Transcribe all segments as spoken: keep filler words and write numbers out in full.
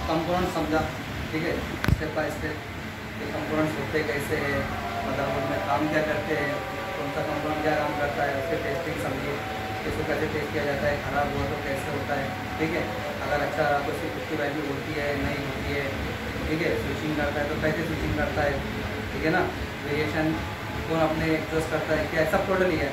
Component समझा, ठीक है, स्टेप बाय स्टेप ये कंपोनेंट्स होते कैसे हैं, मदरबोर्ड में काम क्या करते हैं, कौन सा कंपोनेंट क्या काम करता है, उसके टेस्टिंग समझिए, इसको कैसे टेस्ट किया जाता है, ख़राब हुआ तो कैसे होता है, ठीक है, अगर अच्छा रहा तो उसकी उसकी वैल्यू होती है नहीं होती है, ठीक है, स्विचिंग करता है तो कैसे स्विचिंग करता है, ठीक है ना, वेरिएशन कौन अपने एडजस्ट करता है, क्या सब टोटल ही है,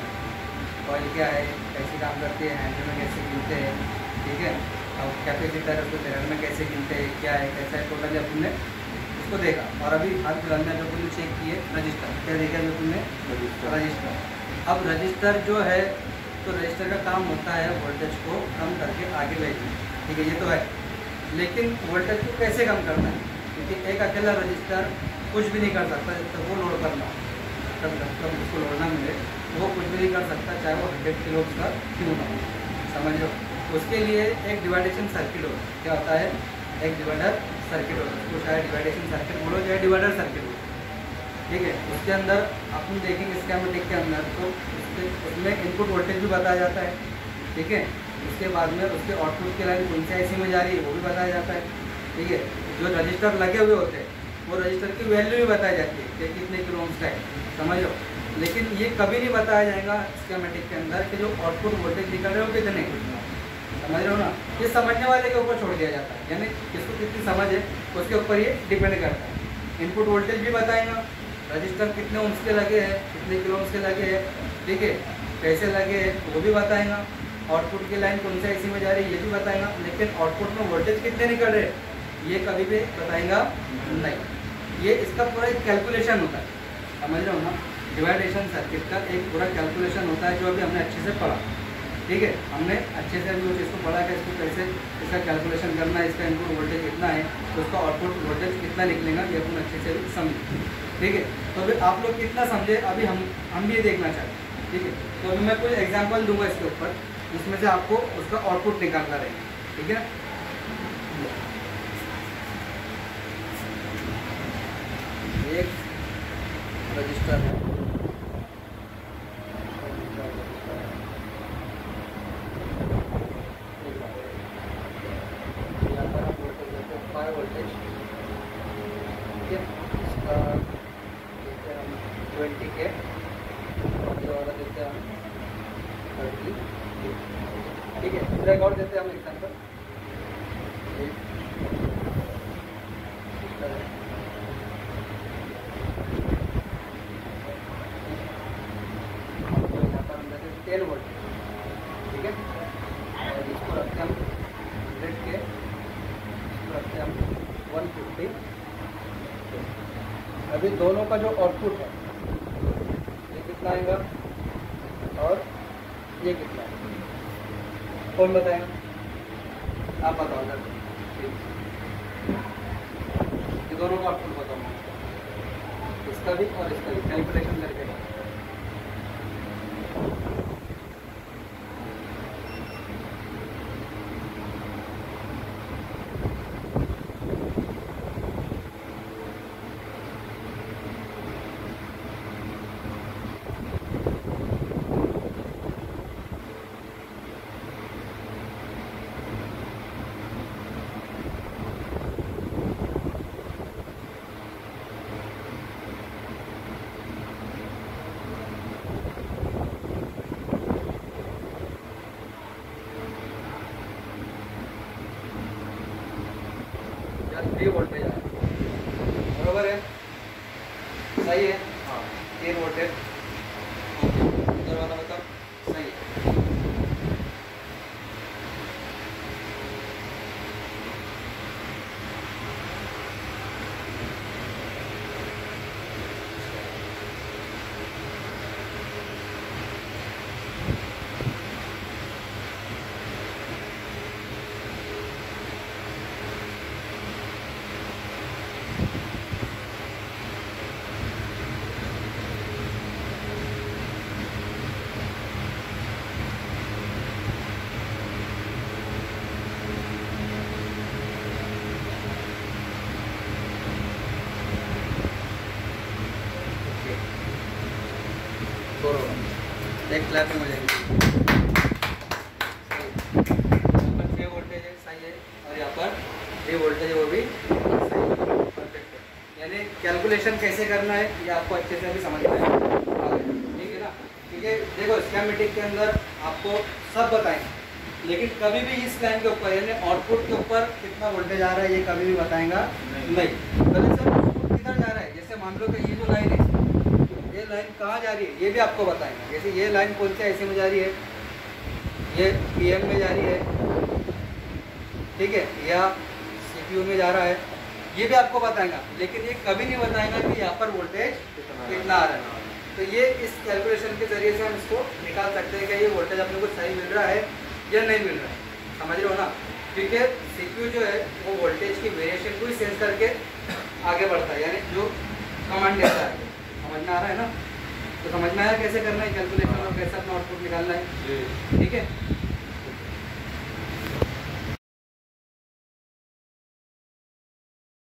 ऑयल क्या है, कैसे काम करती है, हैंडल में कैसे गिनते हैं, ठीक है, और कैपेसिटर उसको मिरर में कैसे गिनते हैं, क्या है कैसा है, टोटली अपने उसको देखा। और अभी हाल फिलहाल में जो तुमने चेक किए रजिस्टर, क्या देखा जो तुमने रजिस्टर। अब रजिस्टर जो है तो रजिस्टर का काम होता है वोल्टेज को कम करके आगे भेजना, ठीक है, ये तो है, लेकिन वोल्टेज को कैसे कम करना है, क्योंकि एक अकेला रजिस्टर कुछ भी नहीं कर सकता जब तक वो लोड करना, तब जब तक उसको लोड ना मिले वो कुछ भी नहीं कर सकता, चाहे वो हंड्रेड किलो का क्यों ना हो, समझ लो। उसके लिए एक डिवाइडेशन सर्किट होता है, क्या होता है, एक डिवाइडर सर्किट होता है, उसको चाहे डिवाइडेशन सर्किट बोलो चाहे डिवाइडर सर्किट बोलो, ठीक है। उसके अंदर अपन देखेंगे स्कीमेटिक के अंदर तो उसके उसमें इनपुट वोल्टेज भी बताया जाता है, ठीक है, उसके बाद में उसके आउटपुट की लाइन कौन सी आईसी में जा रही है वो भी बताया जाता है, ठीक है। जो रजिस्टर लगे हुए होते हैं वो रजिस्टर की वैल्यू भी बताई जाती है कि कितने किलो ओम्स का है, समझ लो। लेकिन ये कभी नहीं बताया जाएगा स्कीमेटिक के अंदर कि जो आउटपुट वोल्टेज निकल रहे हो कितने, समझ रहे हो ना, ये समझने वाले के ऊपर छोड़ दिया जाता है, यानी किसको कितनी समझ है उसके ऊपर ये डिपेंड करता है। इनपुट वोल्टेज भी बताएगा, रजिस्टर कितने ओम्स के लगे हैं, कितने किलो ओम्स के लगे हैं, ठीक है, कैसे लगे हैं वो भी बताएगा, आउटपुट की लाइन कौन सा एसी में जा रही है ये भी बताएगा, लेकिन आउटपुट में वोल्टेज कितने निकल रहे हैं ये कभी भी बताएगा नहीं। ये इसका पूरा एक कैलकुलेशन होता है, समझ रहे हो ना, डिवाइडेशन सर्किट का एक पूरा कैलकुलेशन होता है जो अभी हमने अच्छे से पढ़ा, ठीक है, हमने अच्छे से अभी उस चीज़ को पढ़ा कि इसको कैसे इसका कैलकुलेशन करना है, इसका इनपुट वोल्टेज कितना है तो उसका आउटपुट वोल्टेज कितना निकलेगा ये अपन अच्छे से समझे, ठीक है। तो अभी आप लोग कितना समझे अभी हम हम भी ये देखना चाहते हैं, ठीक है। तो अभी मैं कुछ एग्जाम्पल दूंगा इसके ऊपर, इसमें से आपको उसका आउटपुट निकालना रहेगा, ठीक है। एक रजिस्टर है, वोल्टेज ठीक है, इसका देखते हैं हम ट्वेंटी के और ये वाला देते हैं हम थर्टी, ठीक है। दूसरा एक और देते हैं हम एग्जाम्पल, यहाँ पर हम देते हैं टेन वोल्ट, ठीक है, और इसको रखते हैं हम हंड्रेड के, रखते हैं हम वन फिफ्टी। अभी दोनों का जो आउटपुट है ये कितना आएगा और ये कितना है, कौन बताएगा, आप बताओ सर, ये दोनों का आउटपुट बताओ, इसका भी और इसका भी कैलकुलेशन करके। थ्री वोल्टेज है, बराबर है, सही है, हाँ तीन वोल्टेज, इधर वाला बताओ सही है। एक क्लैपिंग हो जाएगी, यहाँ पर छः वोल्टेज है, सही है, और यहाँ पर ये वोल्टेज वो भी परफेक्ट है। यानी कैलकुलेशन कैसे करना है ये आपको अच्छे से अभी समझ में आएगा, ठीक है ना। ठीक है, देखो स्कीमेटिक के अंदर आपको सब बताएंगे, लेकिन कभी भी इस लाइन के ऊपर यानी आउटपुट के ऊपर कितना वोल्टेज आ रहा है ये कभी भी बताएंगा नहीं। पहले सर आउटपुट किधर जा रहा है, जैसे मान लो कि ये जो लाइन है ये लाइन कहाँ जा रही है ये भी आपको बताएंगे। जैसे ये लाइन कौन से ऐसे में जा रही है, ये पीएम में जा रही है, ठीक है, या सीपीयू में जा रहा है, ये भी आपको बताएगा। लेकिन ये कभी नहीं बताएगा कि यहाँ पर वोल्टेज कितना आ रहा है। तो ये इस कैलकुलेशन के जरिए से हम इसको निकाल सकते हैं कि ये वोल्टेज अपने को सही मिल रहा है या नहीं मिल रहा है, समझ रहे हो ना। क्योंकि सीपीयू जो है वो वोल्टेज की वेरिएशन को ही सेंस करके आगे बढ़ता है, यानी जो कमांड देता है। समझ में आ रहा है ना। तो समझ में आया कैसे करना है कैलकुलेशन और कैसे अपना आउटपुट निकालना है, ठीक है।